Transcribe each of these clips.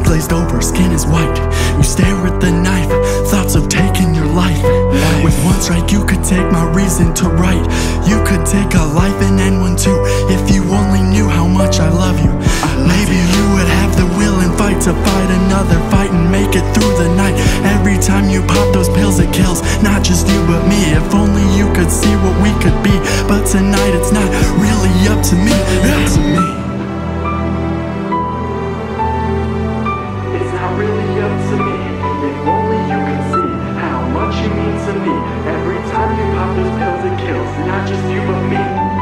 glazed over, skin is white. You stare at the knife, thoughts of taking your life. With one strike you could take my reason to write. You could take a life and end one too, if you only knew how much I love you. Maybe you would have the will and fight to fight another fight and make it through the night. Every time you pop those pills it kills, not just you but me. If only you could see what we could be, but tonight it's not really up to me. It's not really up to me. If only you could see how much you mean to me. Every time you pop those pills it kills, not just you but me.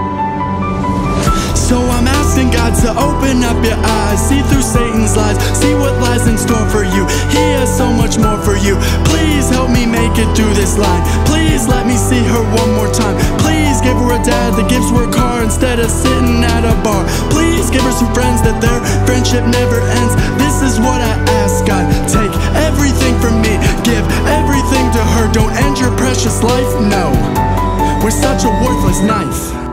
So I'm asking God to open up your eyes, see through Satan's lies, see what lies in store for you. He has so much more for you. Please help me make it through this line. Please let me see her one more time. Please give her a dad that gives her a car instead of sitting at a bar. Please give her some friends that their friendship never ends. This is what I ask God. Take everything from me, give everything to her. Don't end your precious life, no. We're such a worthless knife.